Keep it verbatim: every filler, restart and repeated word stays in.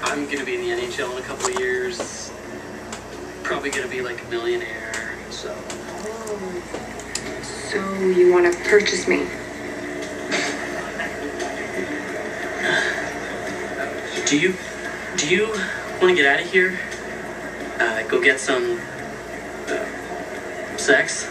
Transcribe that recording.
I'm gonna be in the N H L in a couple of years. Probably gonna be like a millionaire, so. So you want to purchase me? Do you, do you want to get out of here? Uh, go get some uh, sex?